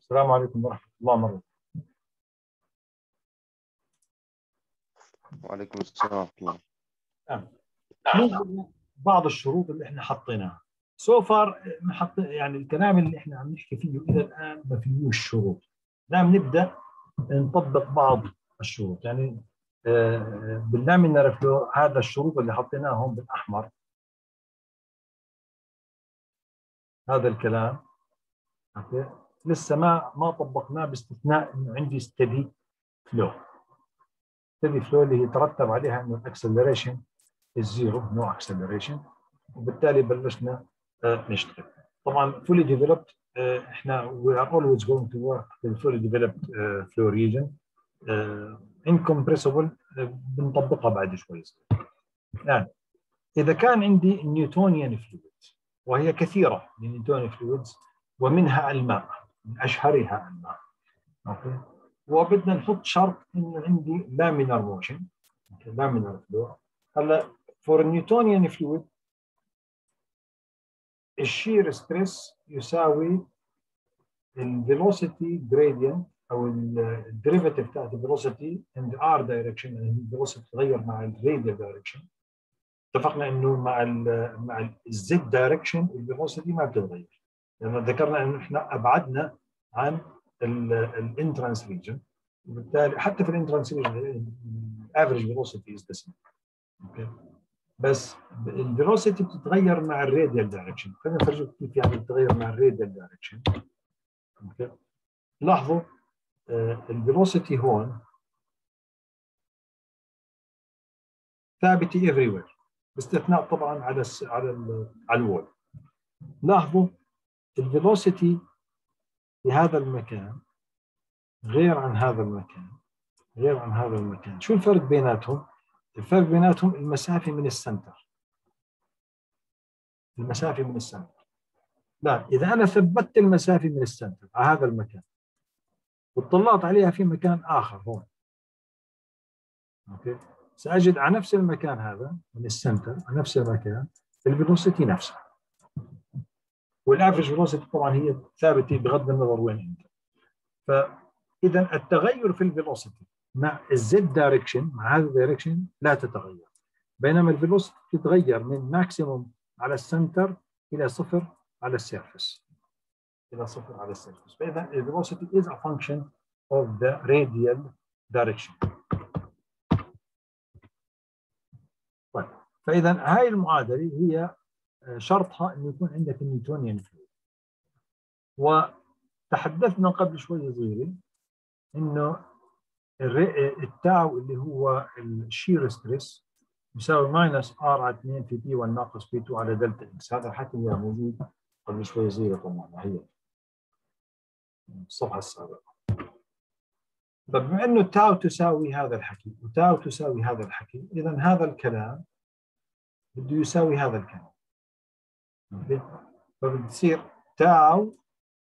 السلام عليكم ورحمة الله وبركاته. وعليكم السلام ورحمة الله. بعض الشروط اللي احنا حطيناها سو فار، يعني الكلام اللي احنا عم نحكي فيه الى الان ما فيهوش شروط. نعم نبدا نطبق بعض الشروط، يعني باللامينر فلو هذا الشروط اللي حطيناهم بالاحمر، هذا الكلام اوكي لسه ما طبقناه باستثناء انه عندي ستدي فلو. ستدي فلو اللي يترتب عليها انه الاكسلريشن الزيرو، نو اكسلريشن، وبالتالي بلشنا نشتغل. طبعا fully developed احنا we are always going to work with fully developed flow region. incompressible بنطبقها بعد شوي. الان اذا كان عندي نيوتونيان فلويدز، وهي كثيره النيوتونيان فلويدز ومنها الماء، من اشهرها الماء، اوكي، وبدنا نحط شرط انه عندي لامينار موشن، لامينار فلو. هلا for Newtonian fluid الشير ستريس يساوي الفيلوسيتي جريدينت او الديريفاتيف بتاعت الفيلوسيتي ان ذا ار دايركشن، يعني الفيلوسيتي تتغير مع الراديال دايركشن. اتفقنا انه مع الزد دايركشن الفيلوسيتي ما بتتغير، لان ذكرنا انه احنا ابعدنا عن الانترانس ريجن، وبالتالي حتى في الانترانس ريجن الافريج فيلوسيتي از ذا سيم. اوكي، بس الفيلوسيتي بتتغير مع الراديال دايركشن. خلينا نفرجيك كيف يعني بتتغير مع الراديال دايركشن. اوكي، لاحظوا الفيلوسيتي هون ثابته everywhere باستثناء طبعا على الوول. لاحظوا الفيلوسيتي في هذا المكان غير عن هذا المكان، غير عن هذا المكان. شو الفرق بيناتهم؟ الفرق بيناتهم المسافه من السنتر، المسافه من السنتر. لا، اذا انا ثبتت المسافه من السنتر على هذا المكان واطلعت عليها في مكان اخر هون، اوكي، ساجد على نفس المكان هذا من السنتر، على نفس المكان الفيلوسيتي نفسها، والافريج فيلوسيتي طبعا هي ثابته بغض النظر وين انت. فاذا التغير في الفيلوسيتي مع الزد دايركشن، مع هذا الدايركشن لا تتغير، بينما الفيلوسيتي تتغير من ماكسيموم على السنتر الى صفر على السيرفس، الى صفر على السيرفس. فاذا الفيلوسيتي is a function of the radial direction. طيب، فاذا هاي المعادله هي شرطها انه يكون عندك النيوتونيان فلويد. وتحدثنا قبل شويه صغيره انه التاو اللي هو الشير ستريس يساوي ماينس ار على 2 في بي 1 ناقص بي 2 على دلتا اكس. هذا الحكي موجود قبل شويه صغيره طبعا، هي الصفحه السابقه. طيب، بما انه تاو تساوي هذا الحكي وتاو تساوي هذا الحكي، اذا هذا الكلام بده يساوي هذا الكلام. فبتصير تاو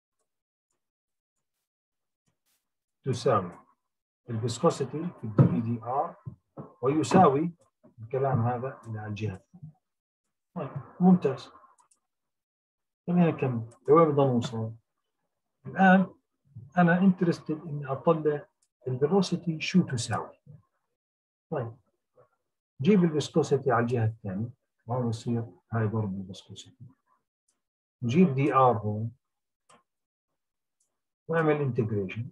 تساوي الفيسكوسيتي في الدي دي ار، ويساوي الكلام هذا اللي على الجهه الثانيه. طيب، ممتاز. خلينا نكمل لوين بدنا نوصل. الان انا انترستد اني اطلع الفيلوسيتي شو تساوي. طيب، جيب الفيسكوسيتي على الجهه الثانيه، وهون يصير هاي ضرب الفيسكوسيتي، نجيب دي ار هون واعمل انتجريشن،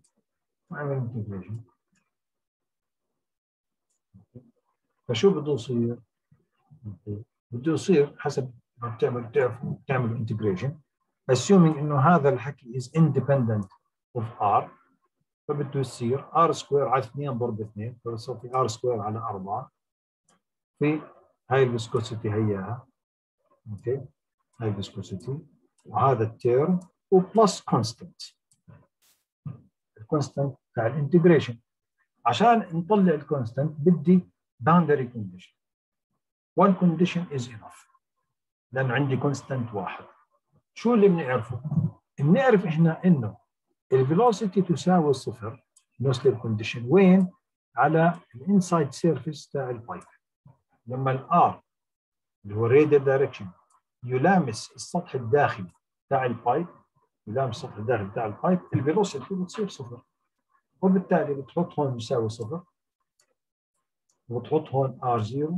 فشو بده يصير؟ بده يصير حسب ما بتعمل انتجريشن assuming انه هذا الحكي is independent of r، فبده يصير r سكوير على 2 ضرب 2، فبصير في r سكوير على 4 في هاي الفيسكوسيتي هياها. اوكي، هاي الفيسكوسيتي وهذا التيرم وبلس كونستنت، الكونستنت تاع الانتجريشن. عشان نطلع الكونستنت بدي باوندري كونديشن. one condition is enough لانه عندي كونستنت واحد. شو اللي بنعرفه؟ بنعرف احنا انه الفيلوسيتي تساوي صفر نو سليب كونديشن وين؟ على الانسايد سيرفيس تاع البايب. لما الار اللي هو راديال دايركشن يلامس السطح الداخلي تاع البايب ملامس السطح الداخلي بتاع البايب، الفيلوسيتي بتصير صفر، وبالتالي بتحط هون يساوي صفر، وبتحط هون R0،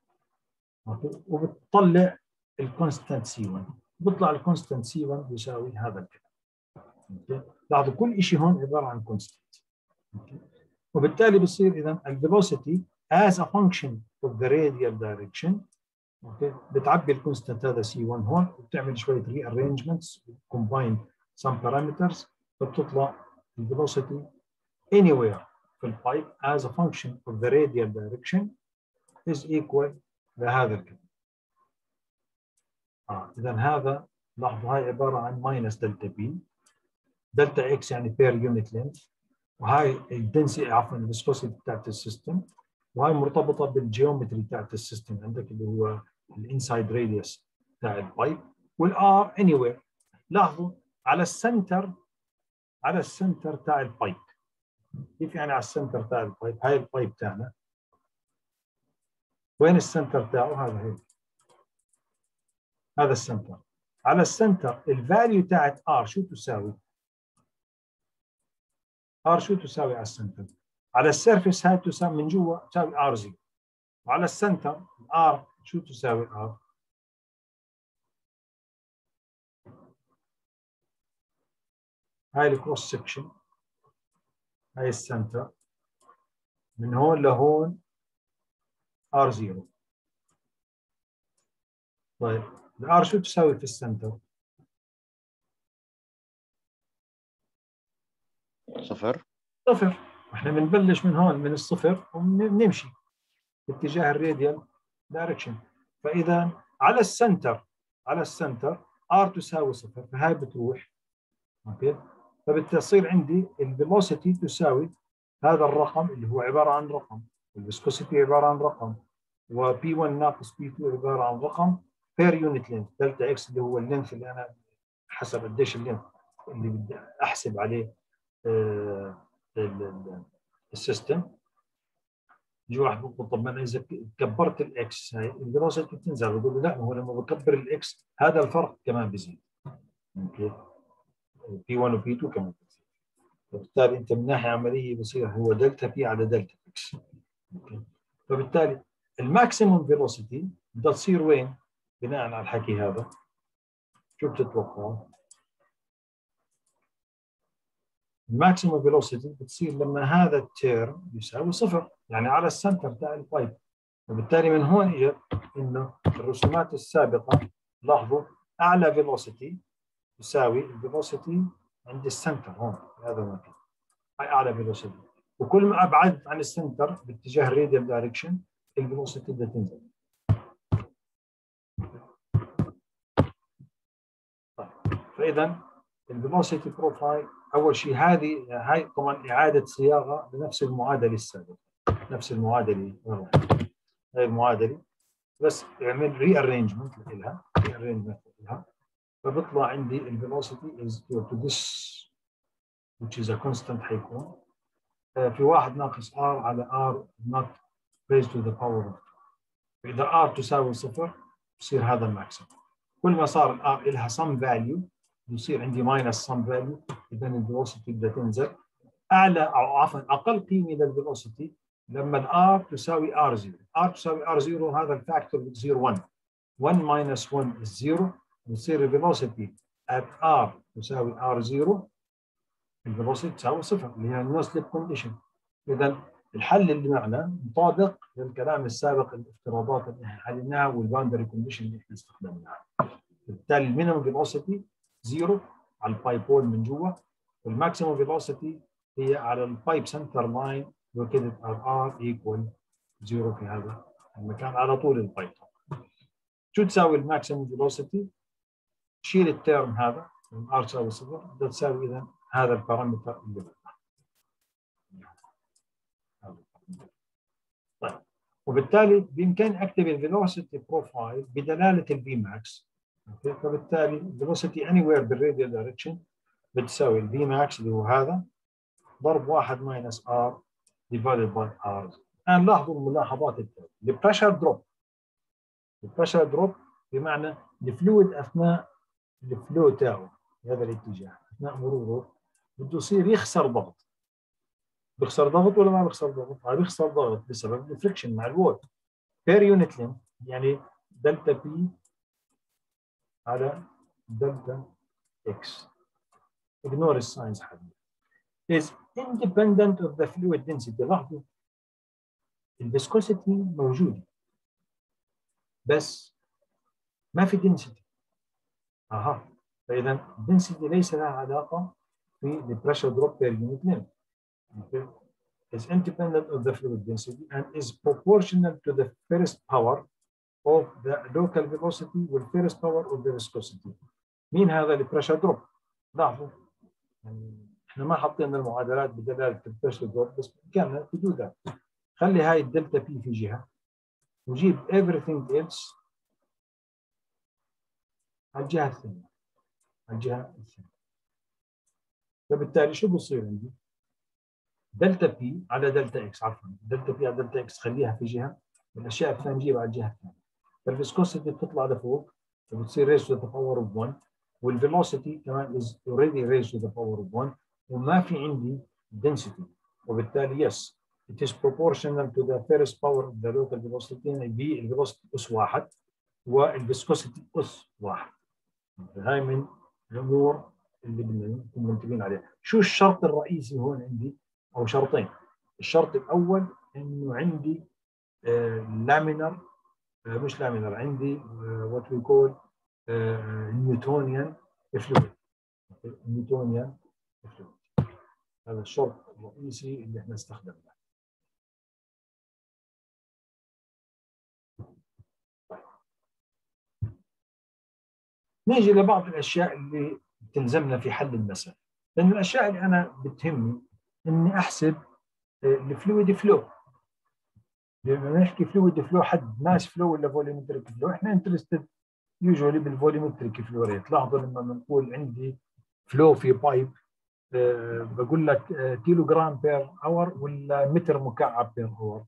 وبتطلع الكونستانت C1، بيطلع الكونستانت C1 يساوي هذا الكلام. لاحظوا كل شيء هون عباره عن كونستانت. وبالتالي بصير اذا الفيلوسيتي as a function of the radial direction، بتعبي الكونستانت هذا C1 هون، وبتعمل شويه rearrangements combine some parameters، فبتطلع الفيلوسيتي anywhere في البايب as a function of the radial direction is equal لهذا الكلام. اذا هذا لاحظوا هاي عباره عن ماينس دلتا بي، دلتا اكس يعني بير يونت لينث، وهاي الدنسي عفوا الفيسكوسيتي بتاعت السيستم، وهاي مرتبطه بالجيومتري بتاعت السيستم عندك اللي هو الانسايد راديوس بتاع البايب، والار اني وير. لاحظوا على السنتر، على السنتر تاع البايب. كيف يعني على السنتر تاع البايب؟ هاي البايب تاعنا، وين السنتر تاعه؟ هذا هيك، هذا السنتر. على السنتر الفاليو تاعت ار شو تساوي؟ ار شو تساوي على السنتر؟ على السيرفيس هاي تساوي من جوا تساوي ار 0، وعلى السنتر ار شو تساوي ار؟ هاي الكروس سكشن، هاي السنتر من هون لهون ار 0. طيب الار شو تساوي في السنتر؟ صفر. صفر. احنا بنبلش من هون من الصفر وبنمشي باتجاه الراديال دايركشن. فاذا على السنتر، على السنتر ار تساوي صفر، فهاي بتروح. اوكي، فبتصير عندي الفيلوسيتي تساوي هذا الرقم اللي هو عباره عن رقم، الفيسكوسيتي عباره عن رقم، وبي 1 ناقص بي 2 عباره عن رقم بير يونت لينث دلتا اكس اللي هو اللينث اللي انا حسب قديش اللينث اللي بدي احسب عليه السيستم. يجي واحد بيقول طب ما انا اذا كبرت الاكس هاي الفيلوسيتي بتنزل، بقول له لا، هو لما بكبر الاكس هذا الفرق كمان بيزيد. اوكي، بي 1 وبي 2 كمان بيزيد، وبالتالي انت من ناحيه عمليه بصير هو دلتا بي على دلتا اكس. اوكي، فبالتالي الماكسيموم فيلوسيتي بدها تصير وين بناء على الحكي هذا؟ شو بتتوقعوا؟ الماكسيموم فيلوسيتي بتصير لما هذا التيرم يساوي صفر، يعني على السنتر تاع البايب. وبالتالي من هون اجت انه الرسومات السابقه لاحظوا اعلى فيلوسيتي يساوي الفيلوسيتي عند السنتر هون في هذا المكان، هاي اعلى فيلوسيتي، وكل ما ابعدت عن السنتر باتجاه الراديال دايركشن الفيلوسيتي بدها تنزل. طيب فاذا الفيلوسيتي بروفايل اول شيء هاي طبعا اعاده صياغه لنفس المعادله السابقه، نفس المعادله هاي المعادله بس اعمل ري ارينجمنت لها، ري ارينجمنت لها، فبيطلع عندي الفيلوسيتي از equal to this which is a constant حيكون في 1 ناقص r على r not raised to the power of 2. فاذا r تساوي صفر بصير هذا الماكسيمم. كل ما صار الار لها some value بصير عندي minus some value، اذا الفيلوسيتي بدها تنزل. اعلى او عفوا اقل قيمه للفيلوسيتي لما الار تساوي r0، r تساوي r0 هذا الفاكتور بتصير 1، 1 minus 1 is 0، بتصير الفيلوسيتي at r تساوي r0 الفيلوسيتي تساوي صفر اللي هي النو سليب كونديشن. اذا الحل اللي معنا مطابق للكلام السابق، الافتراضات اللي احنا حليناها والباوندري كونديشن اللي احنا استخدمناها. بالتالي المينيمم فيلوسيتي 0 على البايب هول من جوا، والماكسيمم فيلوسيتي هي على البايب سنتر لاين located at r equal 0 في هذا المكان على طول البايب. شو تساوي الماكسيمم فيلوسيتي؟ شيل التيرم هذا r تساوي 0، بدها تساوي اذا هذا البارامتر اللي بدنا. طيب وبالتالي بامكاني اكتب الفيلوسيتي بروفايل بدلاله الفي ماكس. فبالتالي الفيلوسيتي اني وير بالراديال دايركشن بتساوي الفي ماكس اللي هو هذا ضرب 1 ماينس ار ديفايدد باي ار. الان لاحظوا الملاحظات التاليه. البريشر دروب، البريشر دروب بمعنى الفلويد اثناء الفلو تاعه بهذا الاتجاه اثناء مروره بده يصير يخسر ضغط. بيخسر ضغط ولا ما بيخسر ضغط؟ بيخسر ضغط بسبب الفريكشن مع الوول بير يونت لينث، يعني دلتا بي على دلتا اكس. ignore الساينز حبيبي. is independent of the fluid density. لاحظوا الفيسكوسيتي موجوده بس ما في density. فاذا density ليس لها علاقه في pressure drop per unit length. Okay. Is independent of the fluid density and is proportional to the first power of the local velocity والfirst power of the viscosity. مين هذا البريشر دروب؟ لاحظوا يعني احنا ما حطينا المعادلات بدلاله البريشر دروب بس بامكاننا to do that. خلي هاي الدلتا بي في جهه وجيب everything else على الجهه الثانيه. فبالتالي شو بصير عندي؟ دلتا بي على دلتا اكس، عفوا دلتا بي على دلتا اكس خليها في جهه والاشياء الثانيه نجيبها على الجهه الثانيه. فالفيسكوسيتي بتطلع لفوق وبتصير ريز تو ذا باور اوف 1 والفيلوسيتي كمان از اوريدي ريز تو ذا باور اوف 1 وما في عندي density وبالتالي yes it is proportional to the first power of the local velocity. يعني في الفيلوسيتي اس 1 والفيسكوسيتي اس 1. هاي من الامور اللي بدنا نكون منتبهين عليها. شو الشرط الرئيسي هون عندي؟ او شرطين. الشرط الاول انه عندي لامينر مش لامينر، عندي وات وي كول نيوتونيان فلويد. نيوتونيان فلويد هذا الشرط الرئيسي اللي احنا استخدمناه. نيجي لبعض الاشياء اللي تلزمنا في حل المسألة، لأن الاشياء اللي انا بتهمني اني احسب الفلويد فلو. لما نحكي فلويد فلو حد ماس فلو ولا فوليومتريك فلو، احنا انترستد يوجوالي بالفوليومتريك فلو ريت. لاحظوا لما بنقول عندي فلو في بايب بقول لك كيلو جرام بير اور ولا متر مكعب بير اور،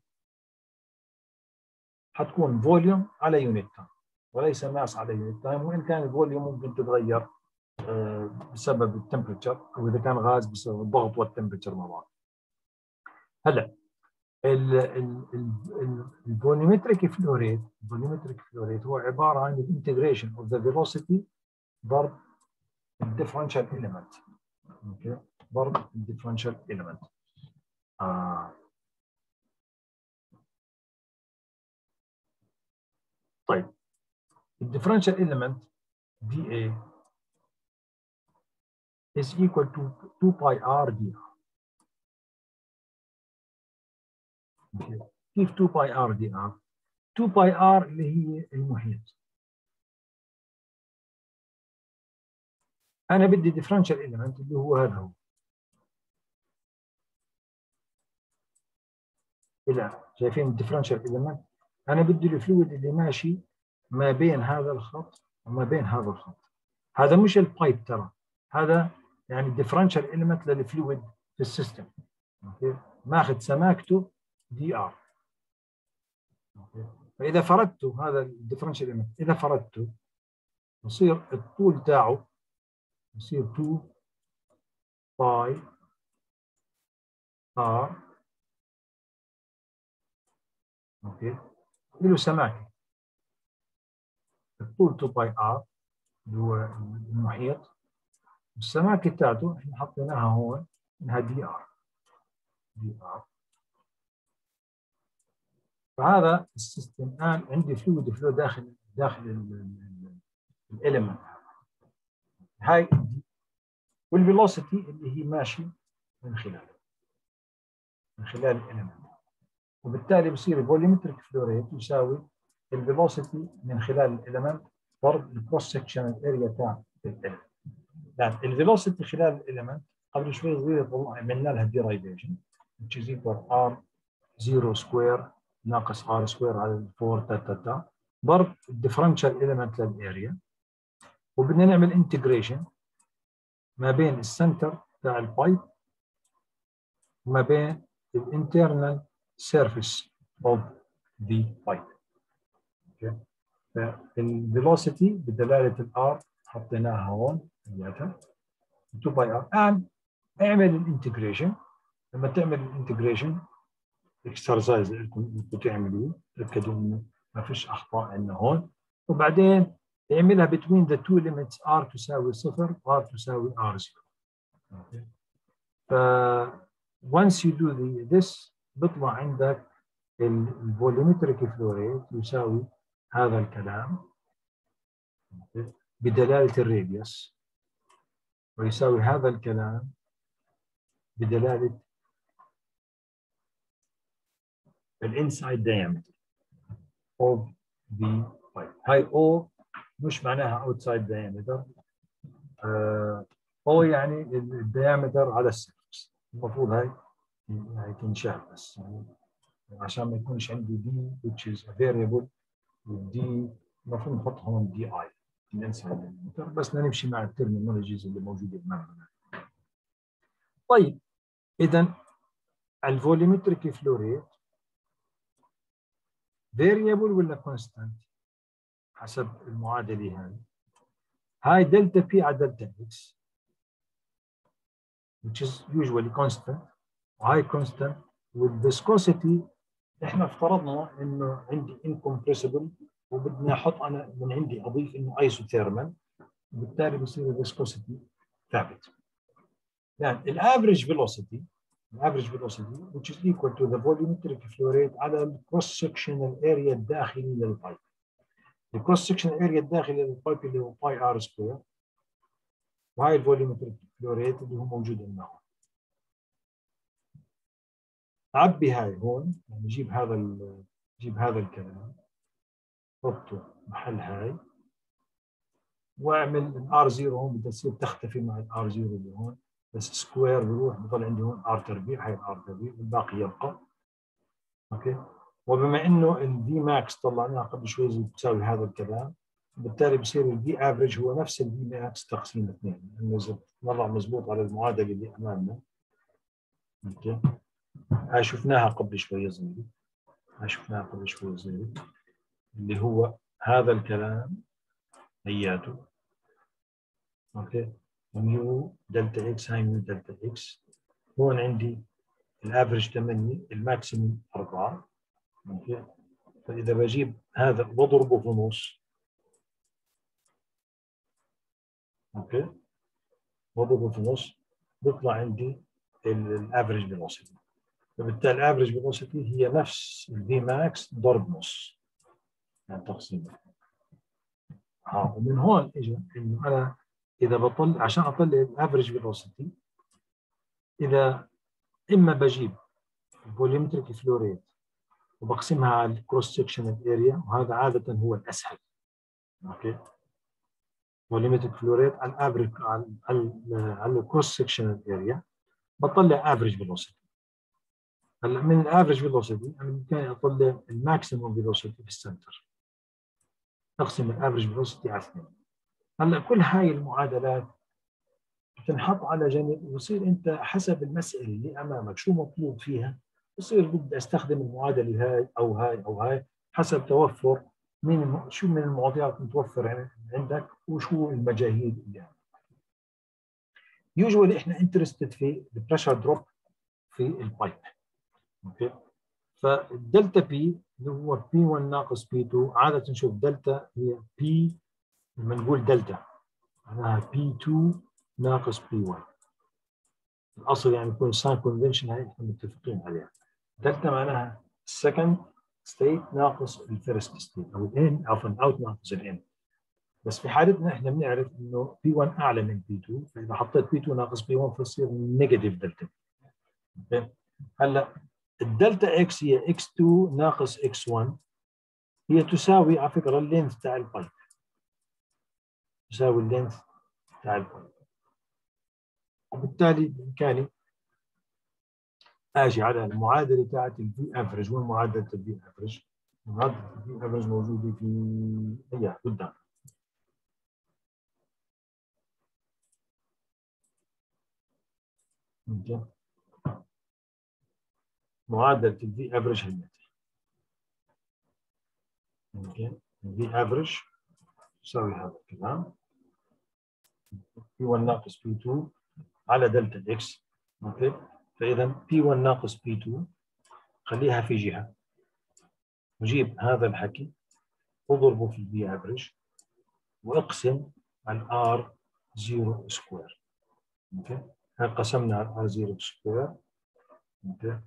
حتكون فوليوم على يونت تايم وليس ماس على يونت تايم، وان كان الفوليوم ممكن تتغير بسبب التمبرتشر او اذا كان غاز بسبب الضغط والتمبرتشر مع بعض. هلا الفوليومتريك فلو ريت، هو عباره عن الانتجريشن اوف ذا فيلوسيتي ضرب الديفرنشال اليمنت. اوكي، ضرب الديفرنشال اليمنت. طيب الديفرنشال element dA is equal to 2 pi r dr. كيف 2 pi r dr؟ 2 pi r اللي هي المحيط. انا بدي differential element اللي هو هذا هو. لا شايفين الديفرنشال element؟ انا بدي الفلويد اللي ماشي ما بين هذا الخط وما بين هذا الخط. هذا مش البايب ترى، هذا يعني الديفرنشال element للفلويد في السيستم. اوكي، ماخذ سماكته دي ار. فاذا فردته هذا الديفرنشال element، اذا فردته يصير الطول تاعه يصير 2 باي ار. اوكي، له سماكه الطول 2 باي ار اللي هو المحيط، السماكه تاعته احنا حطيناها هون انها دي ار. فهذا السيستم الان عندي فلويد فلو داخل الاليمنت هاي دي، والفيلوسيتي اللي هي ماشي من خلال الاليمنت، وبالتالي بصير الفوليومتريك فلو ريت يساوي الفيلوسيتي من خلال الاليمنت ضرب الكروس سكشنال اريا تاع الاليمنت. يعني الفيلوسيتي خلال الاليمنت قبل شوي صغير عملنا لها ديرايفيشن which is equal r0 سكوير ناقص r سكوير على 4 تا ضرب الديفرنشال اليمنت للاريا، وبدنا نعمل انتجريشن ما بين السنتر تاع البايب وما بين الانترنال سيرفيس اوف ذا بايب. فالفيلوسيتي بدلاله الار حطيناها هون هياتها 2 باي ار. الان اعمل الانتجريشن. لما تعمل الانتجريشن اكسرسايز لكم تعملوه، تاكدوا انه ما فيش اخطاء عندنا هون، وبعدين اعملها between the two limits r تساوي 0 و r تساوي r0. okay. ف once you do this بيطلع عندك الفوليومتريك فلو ريت يساوي هذا الكلام بدلالة الراديوس، ويساوي هذا الكلام بدلالة الانسايد diameter of the pipe. هاي O مش معناها outside diameter، O يعني الديامتر على السيرفس. المفروض هاي تنشال بس يعني عشان ما يكونش عندي دي which is a variable، والدي المفروض نحط هون دي اي الانسايد diameter، بس نمشي مع الترمينولوجيز اللي موجوده امامنا. طيب اذا الفوليومتريك فلو ريت variable ولا كونستانت حسب المعادله هاي دلتا بي على دلتا اكس which is usually constant، وهاي constant. والفيسكوسيتي احنا افترضنا انه عندي incompressible، وبدنا احط انا من عندي اضيف انه ايسوثيرمال، وبالتالي بصير الفيسكوسيتي ثابت. يعني الافريج فيلوسيتي which is equal to the volumetric flow rate على الكروس sectional area الداخلي للبايب. الكروس sectional area الداخلي للبايب اللي هو باي ار سكوير، وهاي الفوليومتريك فلو ريت اللي هو موجود عندنا. عبي هاي هون، يعني جيب هذا الكلام حطه محل هاي، واعمل الار 0 هون بدها تصير تختفي مع الار 0 اللي هون، بس سكوير بروح بضل عندي هون ار تربيع، هاي الار تربيع والباقي يبقى. اوكي. وبما انه الفي ماكس طلعناها قبل شوي بتساوي هذا الكلام، بالتالي بصير الفي افريج هو نفس الفي ماكس تقسيم 2، لانه اذا نضع مضبوط على المعادله اللي امامنا. اوكي. هاي شفناها قبل شوي صغيره، اللي هو هذا الكلام هياته. اوكي. ميو دلتا اكس، هاي ميو دلتا اكس. هون عندي الافرج 8، الماكسيموم 4. اوكي. فاذا بجيب هذا بضربه في نص، اوكي، بضربه في نص بيطلع عندي الافرج فيلوسيتي. فبالتالي الافرج فيلوسيتي هي نفس الفي ماكس ضرب نص، يعني تقسيم. ومن هون اجى انه انا اذا بطلع عشان اطلع الافرج فيلوسيتي، اذا اما بجيب الفوليومتريك فلو ريت وبقسمها على الكروس سكشنال اريا، وهذا عاده هو الاسهل. اوكي. فوليومتريك فلو ريت على الافرج على الكروس سكشنال اريا، بطلع افريج فيلوسيتي. هلا من الافريج فيلوسيتي انا بامكاني اطلع الماكسيموم فيلوسيتي في السنتر، اقسم الافريج فيلوسيتي على 2. هلا كل هاي المعادلات بتنحط على جنب، ويصير انت حسب المساله اللي امامك شو مطلوب فيها، بصير بدي استخدم المعادله هاي او هاي او هاي حسب توفر شو من المعطيات متوفر عندك وشو المجاهيل اللي عندك. يوجوالي احنا انترستد في البريشر دروب في البايب. اوكي. فالدلتا بي اللي هو بي 1 ناقص بي 2، عاده نشوف دلتا هي بي، لما نقول دلتا معناها بي 2 ناقص بي 1. الاصل يعني يكون ساين كونفنشن، هاي احنا متفقين عليها. دلتا معناها السكند ستيت ناقص الفيرست ستيت، او الان عفوا اوت ناقص الان. بس في حالتنا احنا بنعرف انه بي 1 اعلى من بي 2، فاذا حطيت بي 2 ناقص بي 1 فتصير نيجاتيف دلتا. هلا الدلتا اكس هي اكس 2 ناقص اكس 1، هي تساوي على فكره اللينث تاع البايب، تساوي اللينث تاع البايب. وبالتالي بامكاني اجي على المعادله تاعت الفي افريج. وين معادله الفي افريج؟ معادله الفي افريج موجوده في هي قدام. معادله الفي افريج هي اوكي. الفي افريج تساوي هذا الكلام بي 1 ناقص بي 2 على دلتا اكس. اوكي، فاذا بي 1 ناقص بي 2 خليها في جهه، نجيب هذا الحكي واضربه في البي افريج واقسم على ار 0 سكوير. اوكي، قسمنا على ار 0 سكوير. اوكي،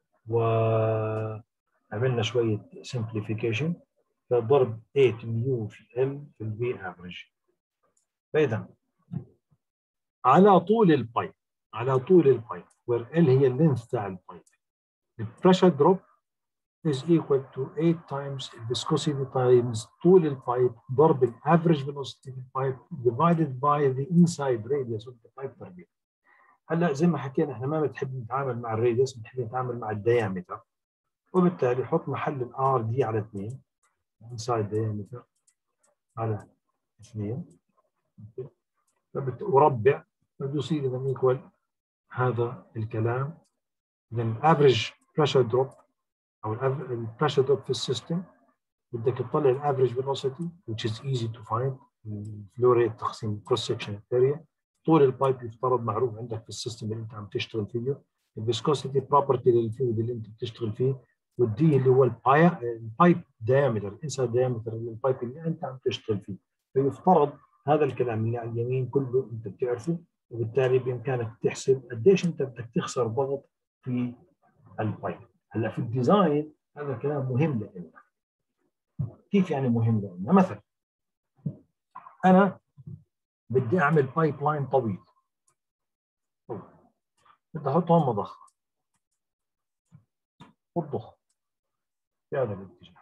وعملنا شويه سمبليفيكيشن، فضرب 8 ميو في ال في البي افريج. فاذا على طول البايب، على طول البايب where ال هي اللينث تاع البايب، البريشر دروب is equal to 8 times viscosity times طول البايب ضرب الافريج velocity في البايب divided by the inside radius of the pipe تربيع. هلا زي ما حكينا احنا ما بنحب نتعامل مع الراديوس، بنحب نتعامل مع الديامتر، وبالتالي حط محل الار دي على 2 inside diameter على 2 وربع، بده يصير اذا ايكوال هذا الكلام. اذا الافريج بريشر دروب او البريشر دروب في السيستم بدك تطلع الافريج فيلوسيتي which is easy to find، الفلو ريت تقسيم كروس سكشن اريا، طول البايب يفترض معروف عندك في السيستم اللي انت عم تشتغل فيه، الفيسكوسيتي بروبرتي للفلويد اللي انت بتشتغل فيه، والدي اللي هو البايب دايمتر، الانسايد دايمتر للبايب اللي انت عم تشتغل فيه. فيفترض هذا الكلام اللي على اليمين كله انت بتعرفه، وبالتالي بامكانك تحسب قديش انت بدك تخسر ضغط في البايب. هلا في الديزاين هذا الكلام مهم لنا. كيف يعني مهم لنا؟ مثلا انا بدي اعمل بايب لاين طويل، بدي احط هون مضخه والضخ في هذا الاتجاه،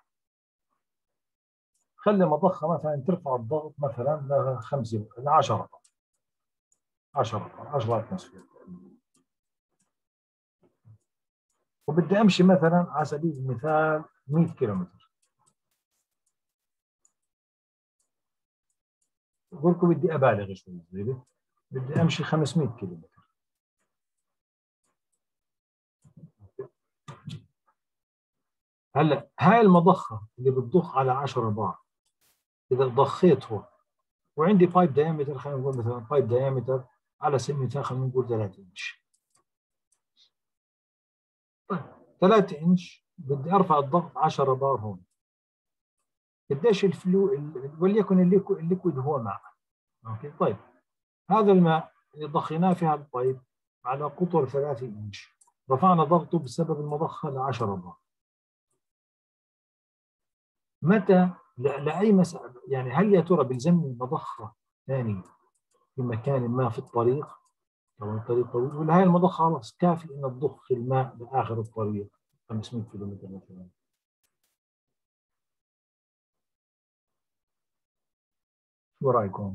خلي مضخه مثلا ترفع الضغط مثلا ل 5 ل 10 اتموسفير، وبدي امشي مثلا على سبيل المثال 100 كيلومتر، بقول لكم بدي ابالغ شوي، بدي امشي 500 كيلومتر. هلا هاي المضخه اللي بتضخ على 10 بار، اذا ضخيته وعندي بايب دايمتر، خلينا نقول مثلا بايب دايمتر على سبيل المثال خلينا نقول 3 انش. طيب 3 انش بدي ارفع الضغط 10 بار هون، قديش الفلو وليكن الليكويد هو ماء. اوكي، طيب هذا الماء اللي ضخيناه في هذا البايب على قطر 3 انش، رفعنا ضغطه بسبب المضخه ل 10 بار. متى لاي مسألة يعني هل يا ترى بيلزمني مضخه ثانيه في مكان ما في الطريق، او الطريق طويل، ولا هاي المضخه خلاص كافي ان تضخ الماء لاخر الطريق 500 كيلومتر مثلا؟ شو رايكم؟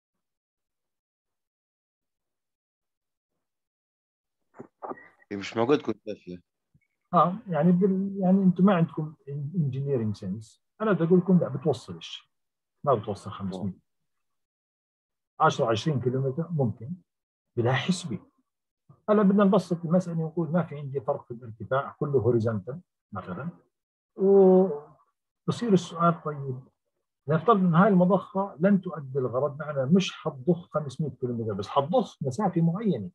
مش موجود كنت كافية. يعني يعني انتم ما عندكم انجينيرنج سنس، انا بدي اقول لكم لا بتوصلش، ما بتوصل 500، 10 20 كيلومتر ممكن بلا حسبه. هلا بدنا نبسط المساله ونقول ما في عندي فرق في الارتفاع، كله هوريزونتال مثلا، وبصير السؤال طيب نفترض ان هاي المضخه لن تؤدي الغرض، معنا مش حتضخ 500 كيلومتر بس، حتضخ مسافه معينه.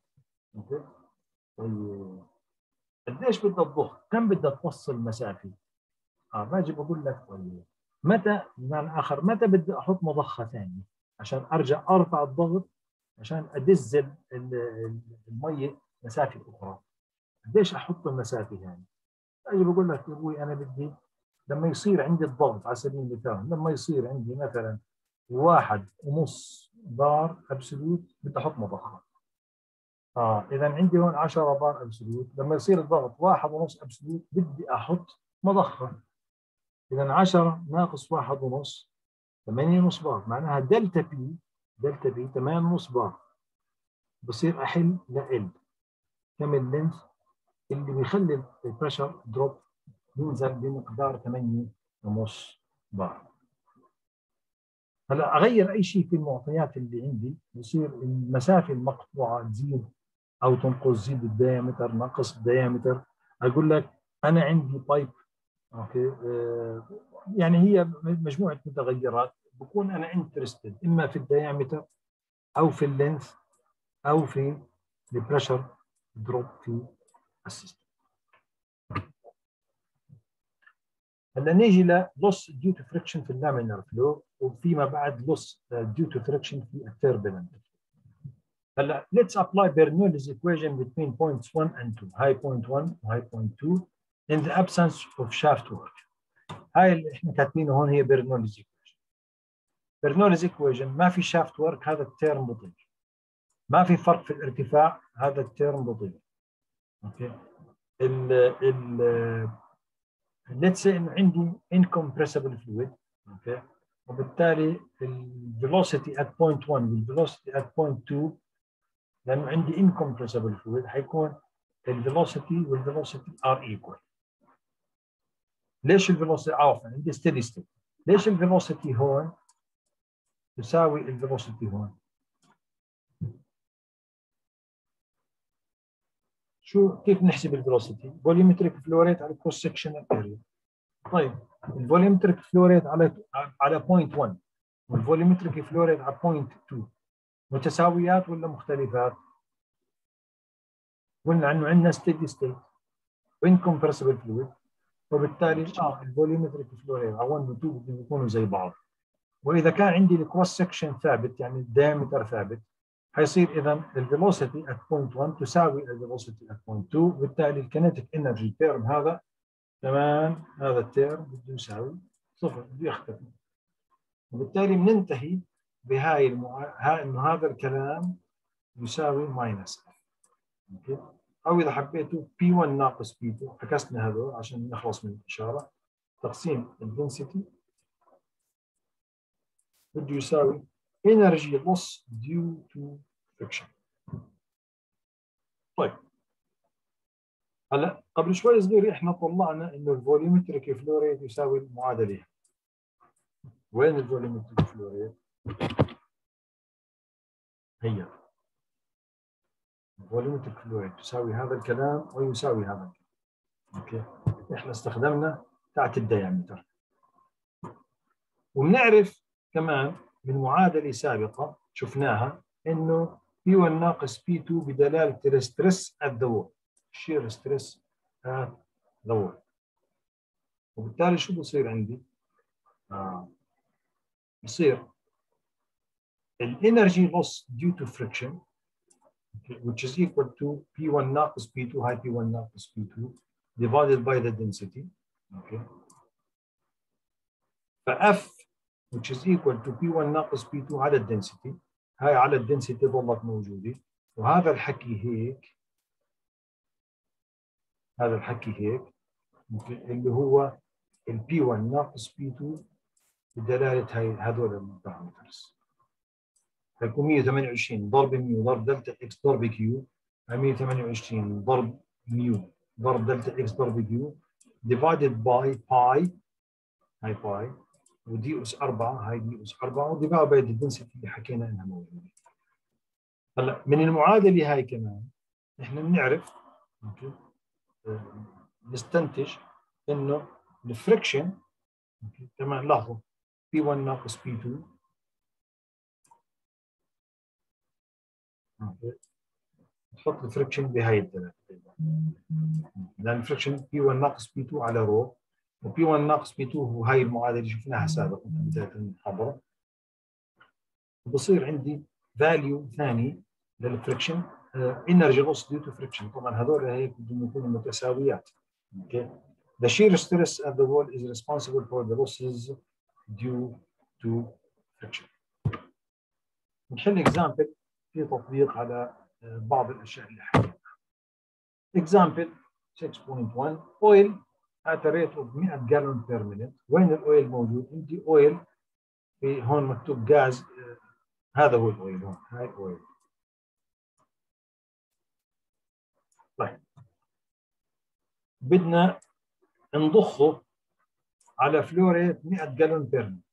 طيب قديش بدها تضخ؟ كم بدها توصل مسافه؟ باجي بقول لك طيب متى بمعنى اخر متى بدي احط مضخه ثانيه عشان ارجع ارفع الضغط عشان ادز الميه مسافه اخرى؟ قديش احط المسافه هذه؟ باجي بقول لك يا ابوي انا بدي لما يصير عندي الضغط على سبيل المثال، لما يصير عندي مثلا 1.5 بار ابسولوت بدي احط مضخه. اذا عندي هون 10 بار ابسولوت، لما يصير الضغط 1.5 ابسولوت بدي احط مضخه. اذا 10 ناقص 1.5 8.5 بار، معناها دلتا بي 8.5 بار. بصير احل لال كم اللينث اللي بيخلي البريشر دروب ينزل بمقدار 8.5 بار. هلا اغير اي شيء في المعطيات اللي عندي بصير المسافه المقطوعه تزيد او تنقص، زيد الديامتر نقص الديامتر. اقول لك انا عندي بايب، اوكي، يعني هي مجموعه متغيرات، بكون انا انترستد اما في الديامتر او في اللينث او في البريشر دروب في السيستم. هلا نيجي ل loss due to friction في اللامينر فلو، وفيما بعد loss due to friction في التربلنت. هلا let's apply Bernoulli's equation between points 1 and 2. هاي point 1 وهاي point 2 in the absence of shaft work. هاي اللي احنا كاتبينه هون هي Bernoulli's equation. Bernoulli's equation ما في shaft work، هذا التيرم بطيء. ما في فرق في الارتفاع، هذا التيرم بطيء. اوكي. let's say انه عندي incompressible fluid. اوكي. وبالتالي الفيلوسيتي at point 1 والفيلوسيتي at point 2، لانه عندي incompressible fluid حيكون الفيلوسيتي والفيلوسيتي are equal. ليش الفيلوسيتي عفوا عندي steady state؟ ليش الفيلوسيتي هون تساوي الفيلوسيتي هون؟ كيف نحسب الفيلوسيتي؟ فوليومتريك فلو ريت على كروس سكشنال اريا. طيب الفوليومتريك فلو ريت على بوينت 1 والفوليومتريك فلو ريت على بوينت 2 متساويات ولا مختلفات؟ قلنا انه عندنا ستيدي ستيت وانكمبرسبل فلويد، وبالتالي الفوليومتريك فلو ريت على 1 و 2 بدهم يكونوا زي بعض. واذا كان عندي الكروس سكشن ثابت يعني الدايمتر ثابت، حيصير اذا الفيلوسيتي at point 1 تساوي الفيلوسيتي at point 2، وبالتالي الكينيتيك انرجي تيرم هذا تمام، هذا التيرم بده يساوي صفر، بده يختفي. وبالتالي بننتهي بهاي انه هذا الكلام يساوي ماينس. اوكي. او اذا حبيتوا P1 ناقص P2، عكسنا هذول عشان نخلص من الاشاره، تقسيم الدنسيتي بده يساوي energy loss due to friction. طيب هلا قبل شوي صغير احنا طلعنا انه الفوليومتريك فلو ريت يساوي المعادله. وين الفوليومتريك فلو ريت؟ هي الفوليومتريك فلو ريت تساوي هذا الكلام ويساوي هذا الكلام. اوكي. احنا استخدمنا تاعت الديامتر. وبنعرف كمان من معادله سابقه شفناها انه P1 ناقص P2 بدلاله الستريس at the wall، shear stress at the wall. وبالتالي شو بصير عندي؟ بصير الانرجي loss due to friction which is equal to P1 ناقص P2 هاي P1 ناقص P2 divided by the density. okay. فF which is equal to P1 ناقص P2 على الدنسيتي، هاي على الدنسيتي ظلت موجودة، وهذا الحكي هيك، هذا الحكي هيك اللي هو ال P1 ناقص P2 بدلالة هذول البارامترز. هيكون 128 ضرب ميو ضرب دلتا اكس ضرب كيو، 128 ضرب ميو ضرب دلتا اكس ضرب كيو divided by باي، هاي باي، ودي اس 4 هاي دي اس 4، وديفايد باي الدنسيتي اللي حكينا انها موجوده. هلا من المعادله هاي كمان احنا بنعرف اوكي نستنتج انه الفريكشن كمان لاحظوا P1 ناقص P2 نحط الفريكشن بهاي الثلاثه، لان الفريكشن P1 ناقص P2 على رو، وP1 ناقص P2 هو هاي المعادله اللي شفناها سابقا في بدايه المحاضره. وبصير عندي فاليو ثاني للفريكشن انرجي لوس ديو تو فريكشن. طبعا هذول هيك بدهم يكونوا متساويات. اوكي. The shear stress at the wall is responsible for the losses due to friction. نحل اكزامبل في تطبيق على بعض الاشياء اللي حكيناها. اكزامبل 6.1 oil at a rate of 100 gallon per minute. وين الاويل موجود؟ عندي اويل في هون مكتوب غاز، هذا هو الاويل هون، هاي الاويل. طيب بدنا نضخه على فلو ريت 100 جالون بير مينت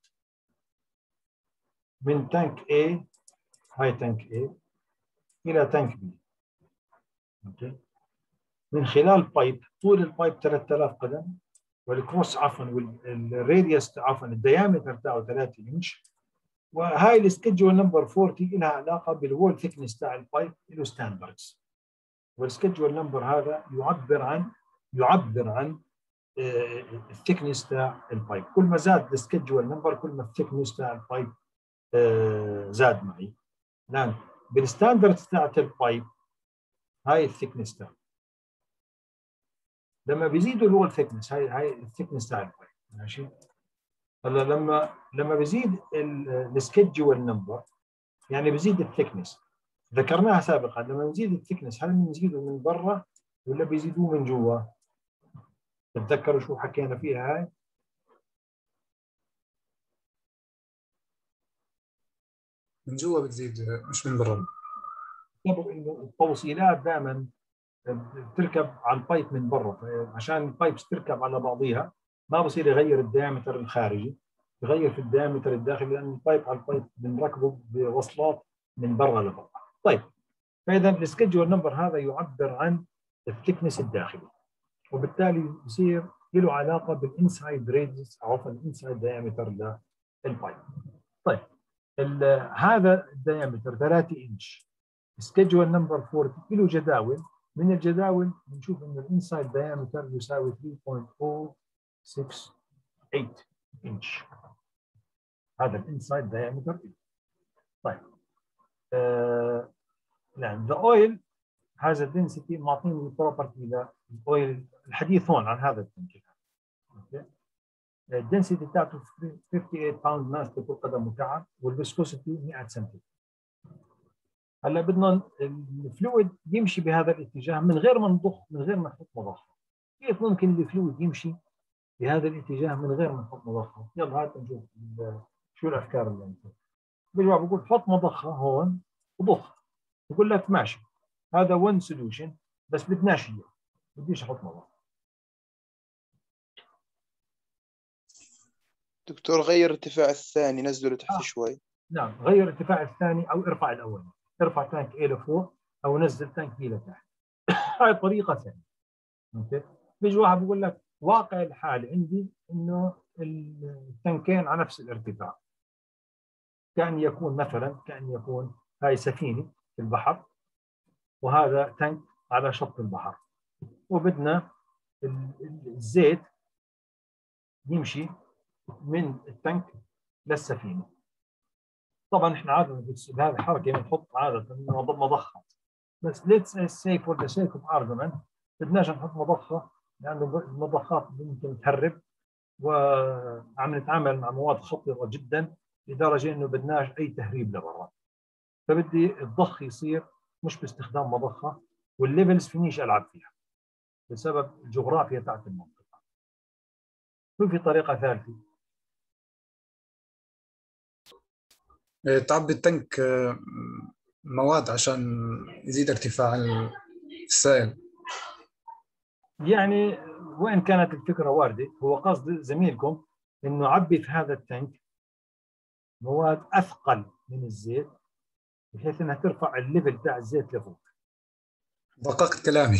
من تانك A، هاي تانك A، الى تانك B. اوكي. من خلال بايب، طول البايب 3000 قدم، والكروس عفوا والراديوس عفوا الديامتر تاعه 3 انش، وهاي السكيدجول نمبر 40 لها علاقه بالوول ثيكنس تاع البايب له ستاندردز. والسكيدجول نمبر هذا يعبر عن الثيكنس تاع البايب. كل ما زاد السكيدجول نمبر كل ما الثيكنس تاع البايب زاد معي. الان بالستاندردز تاعت البايب هاي الثيكنس تاعه. لما بيزيدوا الوول ثيكنس هاي الثيكنس تاع البايب ماشي. هلا لما بيزيد السكيدجول نمبر يعني بيزيد الثيكنس. ذكرناها سابقا لما نزيد الثيكنس هل بنزيده من برا ولا بيزيدوه من جوا؟ تتذكروا شو حكينا فيها هاي؟ من جوا بتزيد مش من برا. سبب انه التوصيلات دائما بتركب على البايب من برا، عشان البايبس تركب على بعضيها ما بصير يغير الديامتر الخارجي، يغير في الديامتر الداخلي لان البايب على البايب بنركبه بوصلات من برا لبرا. طيب فاذا السكيدجول نمبر هذا يعبر عن الثيكنس الداخلي، وبالتالي يصير له علاقه بالانسايد ريديوس او الانسايد دايمتر للبايب. طيب هذا الدايمتر 3 انش. سكيدجول نمبر 40 له جداول، من الجداول بنشوف انه الانسايد دايمتر يساوي 3.068 انش. هذا الانسايد دايمتر. طيب نعم ذا اويل هذا الدنسيتي معطيني البروبرتي للاويل الحديث هون عن هذا التنك. اوكي الدنسيتي بتاعته 58 باوند ماس لكل قدم مكعب، والفيسكوسيتي 100 سنتيمتر. هلا بدنا الفلويد يمشي بهذا الاتجاه من غير ما نضخ، من غير ما نحط مضخه. كيف ممكن الفلويد يمشي بهذا الاتجاه من غير ما نحط مضخه؟ يلا هات نشوف شو الافكار اللي عندك. بالجواب بقول حط مضخه هون وضخ، بقول لك ماشي هذا وين سوليوشن بس بدناش اياه، بديش احط مضخه. دكتور غير ارتفاع الثاني، نزله لتحت شوي. نعم غير ارتفاع الثاني او ارفع الاول، ارفع تانك A لفوق او نزل تانك B لتحت. هاي طريقه ثانيه. اوكي بيجي واحد بيقول لك واقع الحال عندي انه التنكين على نفس الارتفاع، كان يكون مثلا هاي سفينه في البحر وهذا تانك على شط البحر، وبدنا الزيت يمشي من التانك للسفينه. طبعا احنا عاده بهذه الحركه بنحط عاده مضخه، بس ليتس سي فور ذا سيك اوف ارجمنت بدناش نحط مضخه لانه المضخات ممكن تهرب، وعم نتعامل مع مواد خطره جدا لدرجه انه بدناش اي تهريب لبرا. فبدي الضخ يصير مش باستخدام مضخه، والليفلز فينيش العب فيها بسبب الجغرافيا تاعت المنطقه. في طريقه ثالثه تعبي التنك مواد عشان يزيد ارتفاع السائل. يعني وإن كانت الفكرة واردة، هو قصد زميلكم إنه عبي في هذا التانك مواد أثقل من الزيت بحيث إنها ترفع الليفل تاع الزيت لفوق. دققت كلامي.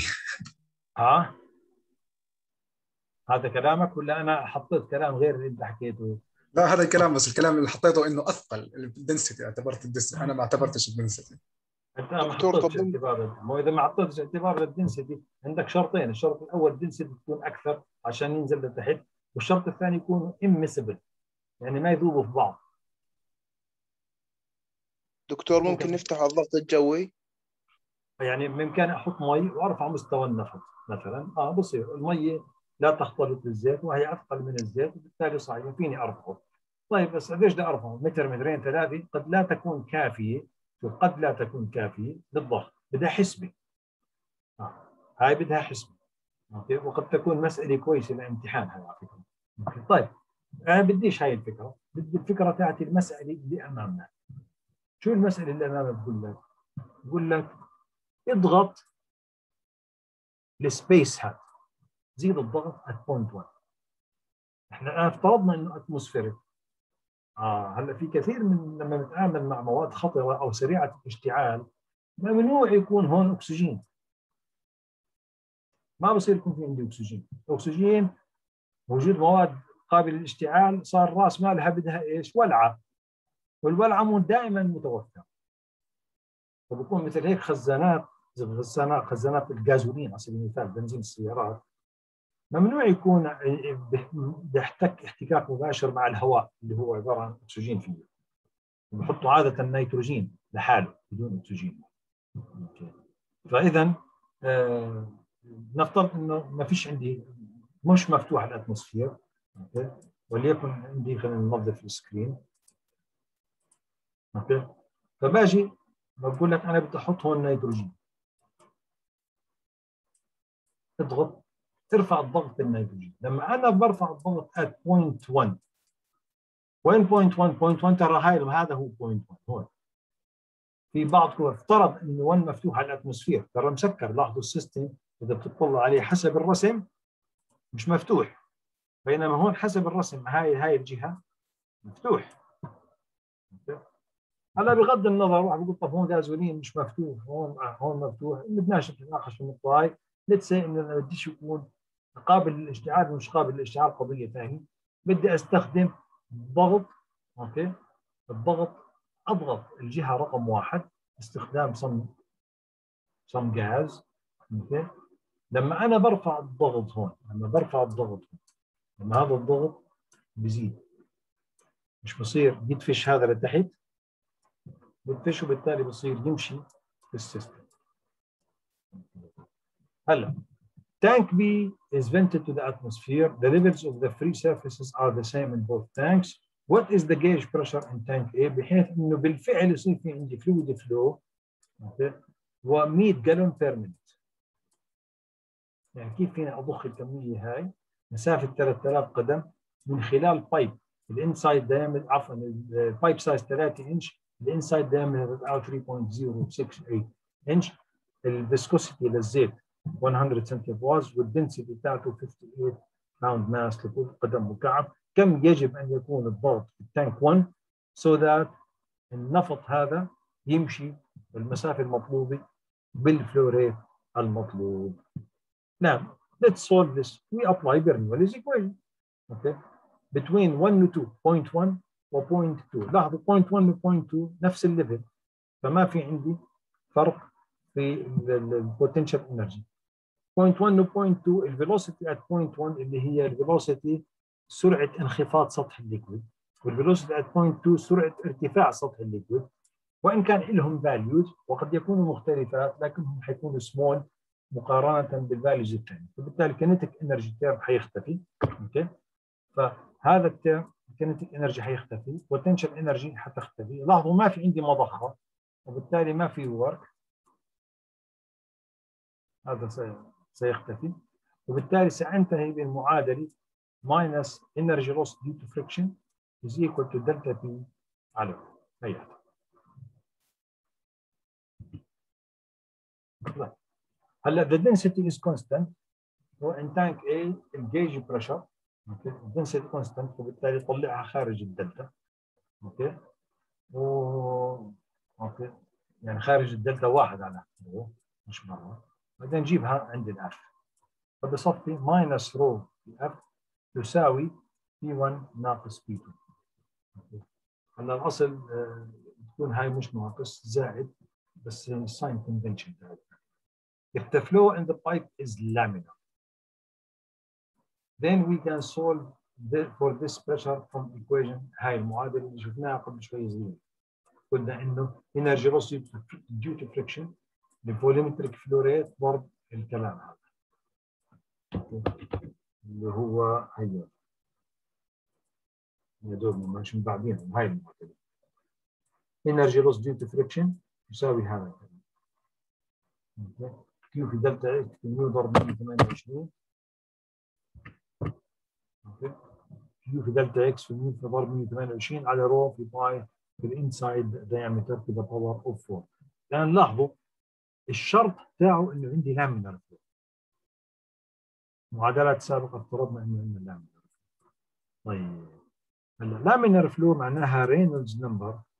هذا كلامك ولا أنا حطيت كلام غير اللي أنت حكيته؟ لا هذا الكلام، بس الكلام اللي حطيته إنه أثقل الدنسيتي، اعتبرت الدنسيتي، أنا ما اعتبرتش الدنسيتي. أنت ما حطيتش اعتبار، مو إذا ما حطيتش اعتبار للدنسيتي عندك شرطين، الشرط الأول الدنسيتي تكون أكثر عشان ينزل لتحت، والشرط الثاني يكون immiscible يعني ما يذوبوا في بعض. دكتور ممكن نفتح على الضغط الجوي؟ يعني بامكاني احط مي وارفع مستوى النفط مثلا، بصير المي لا تختلط بالزيت وهي اثقل من الزيت، وبالتالي صحيح فيني ارفعه. طيب بس قديش بدي ارفعه؟ متر مترين ثلاثه قد لا تكون كافيه، قد لا تكون كافيه للضغط، بدها حسبه. هاي بدها حسبه. اوكي وقد تكون مساله كويسه لامتحان هاي على فكره. اوكي طيب انا بديش هاي الفكره، بدي الفكره تاعتي المساله اللي امامنا. شو المساله اللي امامنا؟ بقول لك اضغط السبيس هات، زيد الضغط at point 1. احنا الان افترضنا انه اتموسفيريك. هلا في كثير من لما نتعامل مع مواد خطره او سريعه الاشتعال ممنوع يكون هون اكسجين. ما بصير يكون في عندي اكسجين وجود مواد قابله للاشتعال صار راس مالها بدها ايش؟ ولعه. والبلعمود دائما متوفر. فبكون مثل هيك خزانات الغازولين على سبيل المثال بنزين السيارات ممنوع يكون بيحتك احتكاك مباشر مع الهواء اللي هو عباره عن اكسجين فيه. بحطوا عاده النيتروجين لحاله بدون اكسجين. فاذا نفترض انه ما فيش عندي، مش مفتوح الاتموسفير، اوكي، وليكن عندي، خلينا ننظف السكرين، اوكي، فباجي بقول لك انا بدي احط هون نيتروجين، اضغط ترفع الضغط بالنيتروجين. لما انا برفع الضغط at 0.1، وين 0.1 ترى هذا هو 0.1 هون. في بعضكم افترض انه 1 مفتوح على الاتموسفير، ترى مسكر. لاحظوا السيستم اذا بتطلع عليه حسب الرسم مش مفتوح، بينما هون حسب الرسم هاي الجهه مفتوح. هلا بغض النظر واحد بيقول طب هون غازولين مش مفتوح، هون مفتوح، بدناش نتناقش في النقطه هاي. ليتس انه انا بديش يكون قابل للاشتعال مش قابل للاشتعال قضيه ثانيه. بدي استخدم ضغط، اوكي، الضغط اضغط الجهه رقم 1 استخدام صم غاز، اوكي. لما انا برفع الضغط هون، لما هذا الضغط بزيد مش بصير يدفش هذا لتحت، بدفش وبالتالي بصير يمشي في السيستم. هلا tank B is vented to the atmosphere. The levels of the free surfaces are the same in both tanks. What is the gauge pressure in tank A؟ بحيث انه بالفعل يصير في عندي fluid flow، اوكي، و100 جالون بير مينت. يعني كيف فينا اضخ الكميه هاي مسافه 3000 قدم من خلال بايب الانسايد دايمتر، عفوا البايب سايز 3 انش، الانسايد دايمتر 3.068 انش، الفيسكوسيتي للزيت 100 سنتيفواز، والدنسيتي بتاعته 58 باوند ماس لكل قدم مكعب. كم يجب ان يكون الضغط في التانك 1 so that النفط هذا يمشي المسافه المطلوبه بالفلو ريت المطلوب. Now, let's solve this. We apply Bernoulli's equation. Okay. Between 1 و 2, 0.1 و 0.2. لاحظوا 0.1 و 0.2 نفس الليفل، فما في عندي فرق في البوتنشال انرجي. 0.1 و 0.2 الفيلوسيتي at 0.1 اللي هي الفيلوسيتي سرعه انخفاض سطح الليكويد، والفيلوسيتي at 0.2 سرعه ارتفاع سطح الليكويد. وان كان لهم فاليوز وقد يكونوا مختلفات لكنهم حيكونوا سمول مقارنه بالفاليوز الثانيه، فبالتالي كينيتيك انرجي تيرم حيختفي، اوكي، فهذا التيرم كينيتيك انرجي حيختفي، بوتنشال انرجي حتختفي. لاحظوا ما في عندي مضخه وبالتالي ما في ورك، هذا سيختفي، وبالتالي سأنتهي بالمعادله minus energy loss due to friction is equal to delta P على هي. هلا the density is constant. وان تانك A الجيج بريشر، اوكي، الدنسيتي كونستنت، وبالتالي طلعها خارج الدلتا، اوكي، اوكي، يعني خارج الدلتا 1 على مش برا، بعدين نجيبها عند الاف، فبصفي ماينس رو في اف تساوي P1 ناقص P2. هلا الاصل تكون هاي مش ناقص زائد، بس الساين كونفنشن تاعتنا. If the flow in the pipe is laminar, then we can solve for this pressure from equation. هاي المعادله اللي شفناها قبل شوي صغيره. قلنا انه energy loss due to friction، الفوليومتريك فلو ريت، برضه الكلام هذا اللي هو هي يا دوب ماشي من بعدين. هاي المعادله energy loss due to friction يساوي هذا الكلام، كيو في دلتا اكس في نيو ضرب 128، اوكي، كيو في دلتا اكس في نيو ضرب 128 على رو في باي في الانسايد دايمتر to the power of 4. الان لاحظوا الشرط تاعه انه عندي لامينار فلو. معادلات سابقه افترضنا انه عندنا لامينار. طيب هلا لامينار فلو معناها رينولدز نمبر